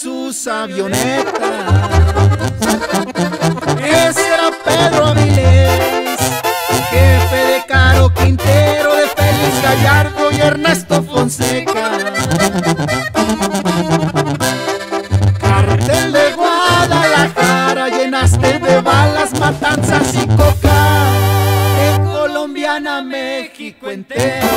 sus avionetas. Ese era Pedro Avilés, jefe de Caro Quintero, de Félix Gallardo y Ernesto Fonseca. Cartel de Guadalajara, llenaste de balas, matanzas y coca, de colombiana a México entero.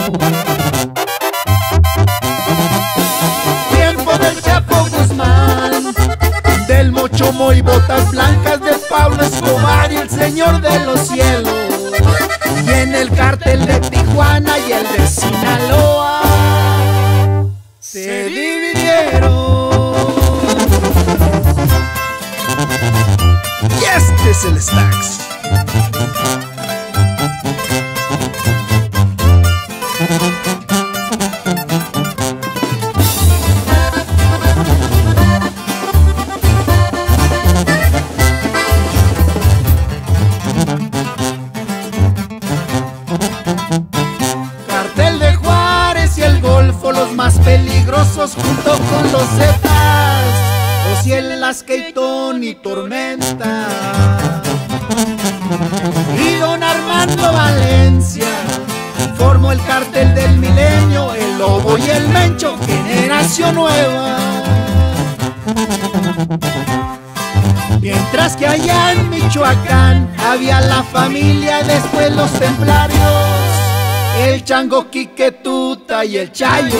Tiempo del Chapo Guzmán, del Mochomo y Botas Blancas, de Pablo Escobar y el Señor de los Cielos. Y en el cártel de Tijuana y el de Sinaloa se dividieron. Y este es el Stax. Cartel de Juárez y el Golfo, los más peligrosos junto con los Zetas, Ociel, Lasque, y Tormenta. Y don Armando Valencia formó el Cartel del Milenio, el Lobo y el Mencho, generación nueva. Mientras que allá en Michoacán había la familia, después los templarios, el Chango, Quique, Tuta y el Chayo.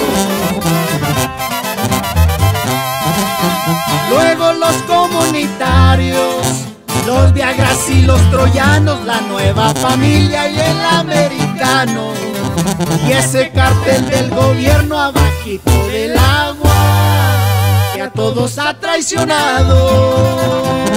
Luego los comunitarios, los Viagras y los troyanos, la nueva familia y el americano. Y ese cartel del gobierno abajito del agua, que a todos ha traicionado.